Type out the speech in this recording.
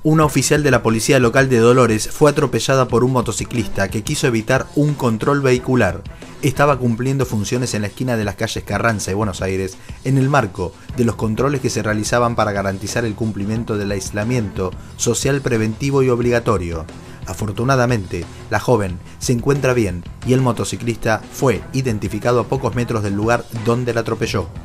Una oficial de la policía local de Dolores fue atropellada por un motociclista que quiso evitar un control vehicular. Estaba cumpliendo funciones en la esquina de las calles Carranza y Buenos Aires en el marco de los controles que se realizaban para garantizar el cumplimiento del aislamiento social preventivo y obligatorio. Afortunadamente, la joven se encuentra bien y el motociclista fue identificado a pocos metros del lugar donde la atropelló.